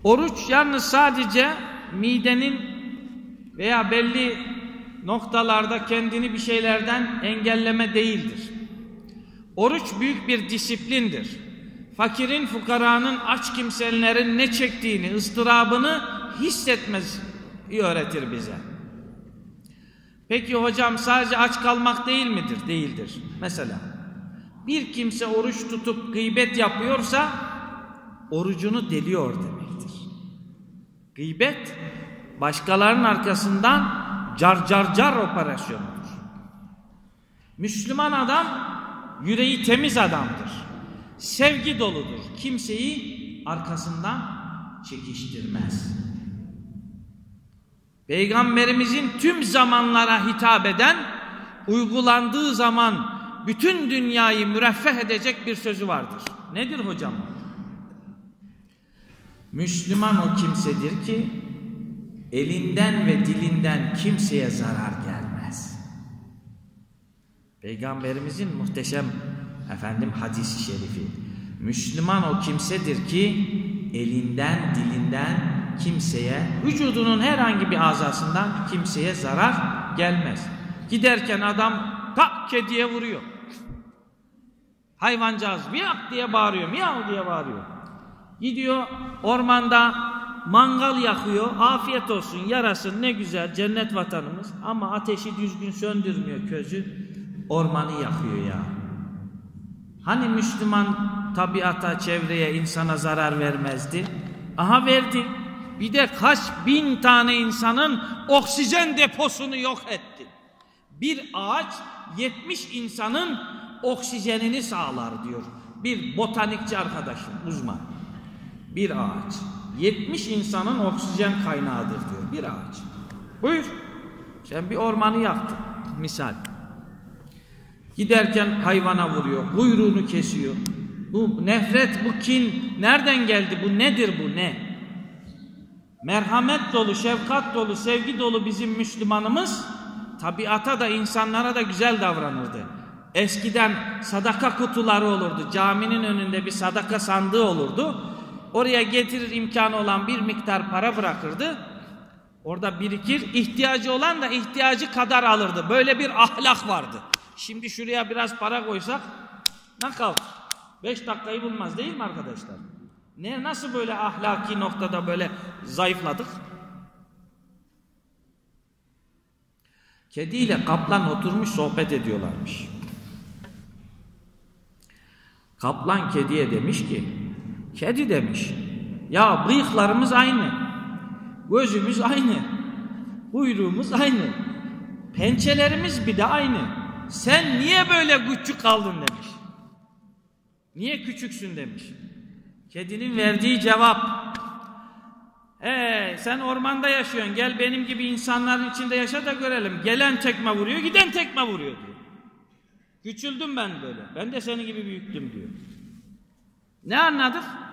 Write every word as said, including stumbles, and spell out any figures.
Oruç yalnız sadece midenin veya belli noktalarda kendini bir şeylerden engelleme değildir. Oruç büyük bir disiplindir. Fakirin, fukaranın, aç kimselerin ne çektiğini, ıstırabını hissetmez öğretir bize. Peki hocam sadece aç kalmak değil midir? Değildir. Mesela bir kimse oruç tutup gıybet yapıyorsa orucunu deliyor demektir. Gıybet başkalarının arkasından car car car operasyonudur. Müslüman adam yüreği temiz adamdır. Sevgi doludur. Kimseyi arkasından çekiştirmez. Peygamberimizin tüm zamanlara hitap eden, uygulandığı zaman bütün dünyayı müreffeh edecek bir sözü vardır. Nedir hocam? Müslüman o kimsedir ki elinden ve dilinden kimseye zarar gelmez. Peygamberimizin muhteşem efendim hadis-i şerifi. Müslüman o kimsedir ki elinden dilinden kimseye, vücudunun herhangi bir azasından kimseye zarar gelmez. Giderken adam tak kediye vuruyor. Hayvancağız miyak diye bağırıyor, miyav diye bağırıyor. Gidiyor ormanda mangal yakıyor, afiyet olsun, yarasın, ne güzel, cennet vatanımız. Ama ateşi düzgün söndürmüyor, közü ormanı yakıyor ya. Hani Müslüman tabiata, çevreye, insana zarar vermezdi? Aha verdi. Bir de kaç bin tane insanın oksijen deposunu yok etti. Bir ağaç yetmiş insanın oksijenini sağlar diyor bir botanikçi arkadaşım, uzman. Bir ağaç yetmiş insanın oksijen kaynağıdır diyor bir ağaç. Buyur. Sen bir ormanı yaktın misal. Giderken hayvana vuruyor, kuyruğunu kesiyor. Bu nefret, bu kin nereden geldi? Bu nedir bu ne? Merhamet dolu, şefkat dolu, sevgi dolu bizim Müslümanımız tabiata da insanlara da güzel davranırdı. Eskiden sadaka kutuları olurdu. Caminin önünde bir sadaka sandığı olurdu. Oraya getirir imkanı olan bir miktar para bırakırdı. Orada birikir. İhtiyacı olan da ihtiyacı kadar alırdı. Böyle bir ahlak vardı. Şimdi şuraya biraz para koysak nakavt. Beş dakikayı bulmaz değil mi arkadaşlar? Ne, nasıl böyle ahlaki noktada böyle zayıfladık? Kediyle kaplan oturmuş sohbet ediyorlarmış. Kaplan kediye demiş ki, kedi demiş, ya bıyıklarımız aynı, gözümüz aynı, kuyruğumuz aynı, pençelerimiz bir de aynı. Sen niye böyle küçük kaldın demiş. Niye küçüksün demiş. Kedinin verdiği cevap, ee, sen ormanda yaşıyorsun, gel benim gibi insanların içinde yaşa da görelim. Gelen tekme vuruyor, giden tekme vuruyor diyor. Küçüldüm ben böyle, ben de senin gibi büyüktüm diyor. Ne anladık?